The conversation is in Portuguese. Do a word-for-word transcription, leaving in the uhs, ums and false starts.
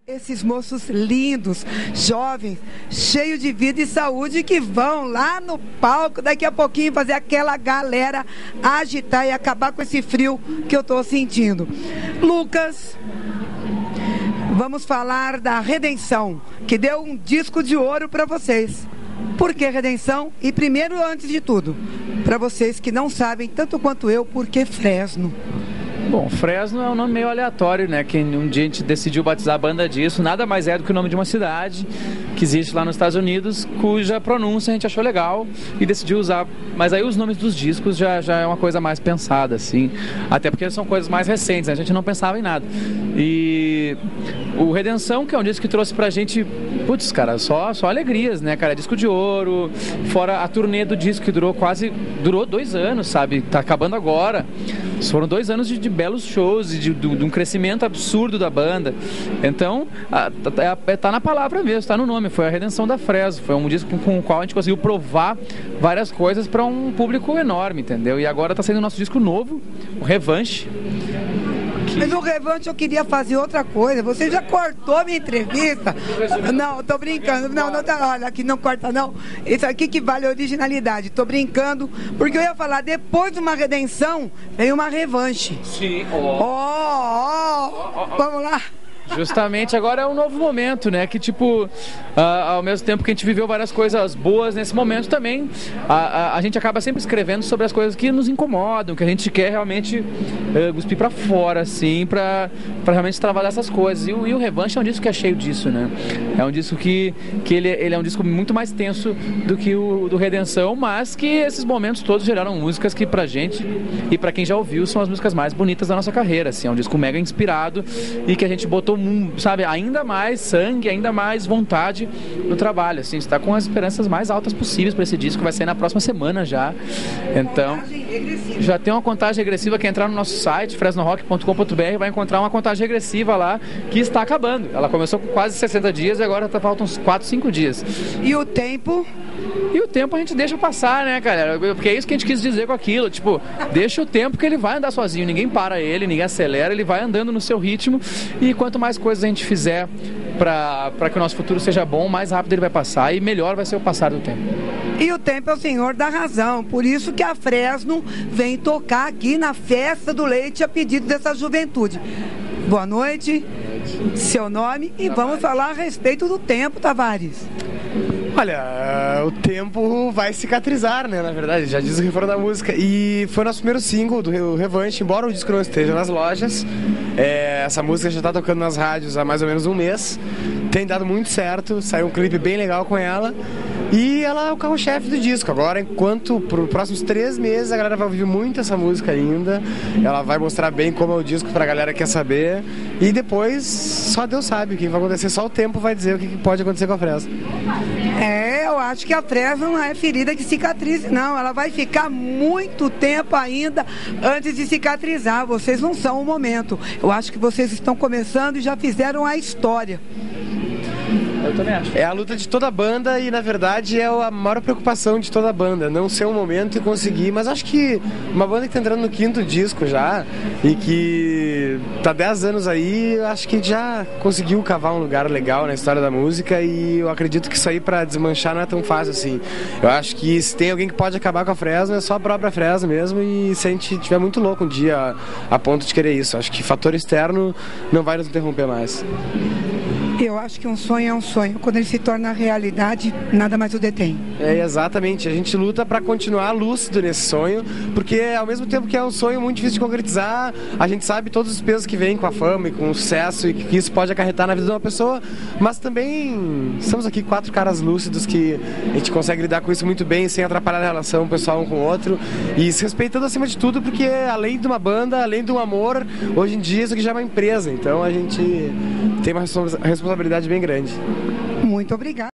Esses moços lindos, jovens, cheios de vida e saúde, que vão lá no palco daqui a pouquinho fazer aquela galera agitar e acabar com esse frio que eu estou sentindo. Lucas, vamos falar da Redenção, que deu um disco de ouro para vocês. Por que Redenção? E primeiro, antes de tudo, para vocês que não sabem, tanto quanto eu, por que Fresno? Bom, Fresno é um nome meio aleatório, né? Que um dia a gente decidiu batizar a banda disso. Nada mais é do que o nome de uma cidade que existe lá nos Estados Unidos, cuja pronúncia a gente achou legal e decidiu usar. Mas aí os nomes dos discos já, já é uma coisa mais pensada, assim. Até porque são coisas mais recentes, né? A gente não pensava em nada. E o Redenção, que é um disco que trouxe pra gente, putz, cara, só, só alegrias, né, cara? Disco de ouro, fora a turnê do disco que durou quase, durou dois anos, sabe? Tá acabando agora. Foram dois anos de, de belos shows e de, de, de um crescimento absurdo da banda. Então, a, a, tá na palavra mesmo, tá no nome. Foi a Redenção da Fresno. Foi um disco com, com o qual a gente conseguiu provar várias coisas para um público enorme, entendeu? E agora tá saindo o nosso disco novo, o Revanche. Mas o Revanche eu queria fazer outra coisa. Você já cortou a minha entrevista. Não, tô brincando. Não, não tá. Olha, aqui não corta, não. Isso aqui que vale a originalidade. Tô brincando. Porque eu ia falar, depois de uma redenção, vem uma revanche. Sim. Ó, ó, ó. Vamos lá. Justamente agora é um novo momento, né? Que tipo, uh, ao mesmo tempo que a gente viveu várias coisas boas nesse momento também, a, a, a gente acaba sempre escrevendo sobre as coisas que nos incomodam, que a gente quer realmente uh, cuspir pra fora, assim, pra, pra realmente trabalhar essas coisas. E o, e o Revanche é um disco que é cheio disso, né? É um disco que, que ele, ele é um disco muito mais tenso do que o do Redenção, mas que esses momentos todos geraram músicas que pra gente e pra quem já ouviu são as músicas mais bonitas da nossa carreira, assim. É um disco mega inspirado e que a gente botou sabe, ainda mais sangue, ainda mais vontade no trabalho, assim, está com as esperanças mais altas possíveis para esse disco, vai sair na próxima semana já. Então, já tem uma contagem regressiva. Quem entrar no nosso site, fresno rock ponto com ponto b r, vai encontrar uma contagem regressiva lá que está acabando. Ela começou com quase sessenta dias e agora tá, faltam uns quatro, cinco dias. E o tempo? E o tempo a gente deixa passar, né, galera? Porque é isso que a gente quis dizer com aquilo. Tipo, deixa o tempo que ele vai andar sozinho. Ninguém para ele, ninguém acelera. Ele vai andando no seu ritmo. E quanto mais coisas a gente fizer para para que o nosso futuro seja bom, mais rápido ele vai passar e melhor vai ser o passar do tempo. E o tempo é o senhor da razão. Por isso que a Fresno vem tocar aqui na Festa do Leite a pedido dessa juventude. Boa noite. Seu nome e vamos falar a respeito do tempo, Tavares. Olha, o tempo vai cicatrizar, né, na verdade, já diz o refrão da música. E foi nosso primeiro single do Revanche, embora o disco não esteja nas lojas. É, essa música já está tocando nas rádios há mais ou menos um mês. Tem dado muito certo, saiu um clipe bem legal com ela. E ela é o carro-chefe do disco. Agora, enquanto por próximos três meses a galera vai ouvir muito essa música ainda. Ela vai mostrar bem como é o disco pra galera que quer saber. E depois, só Deus sabe o que vai acontecer. Só o tempo vai dizer o que pode acontecer com a Fresno. É, eu acho que a Fresno não é ferida que cicatrize, não. Ela vai ficar muito tempo ainda antes de cicatrizar. Vocês não são o momento. Eu acho que vocês estão começando e já fizeram a história. Eu também acho. É a luta de toda a banda e, na verdade, é a maior preocupação de toda a banda. Não ser um momento e conseguir. Mas acho que uma banda que tá entrando no quinto disco já e que tá dez anos aí, acho que já conseguiu cavar um lugar legal na história da música e eu acredito que isso aí pra desmanchar não é tão fácil assim. Eu acho que se tem alguém que pode acabar com a Fresno, é só a própria Fresno mesmo e se a gente tiver muito louco um dia a, a ponto de querer isso. Acho que fator externo não vai nos interromper mais. Eu acho que um sonho é um sonho. Quando ele se torna realidade, nada mais o detém. É, exatamente. A gente luta para continuar lúcido nesse sonho, porque ao mesmo tempo que é um sonho muito difícil de concretizar, a gente sabe todos os pesos que vêm com a fama e com o sucesso e que isso pode acarretar na vida de uma pessoa, mas também estamos aqui quatro caras lúcidos que a gente consegue lidar com isso muito bem, sem atrapalhar a relação pessoal um com o outro e se respeitando acima de tudo, porque além de uma banda, além de um amor, hoje em dia isso aqui já é uma empresa, então a gente tem uma responsabilidade bem grande. Muito obrigada.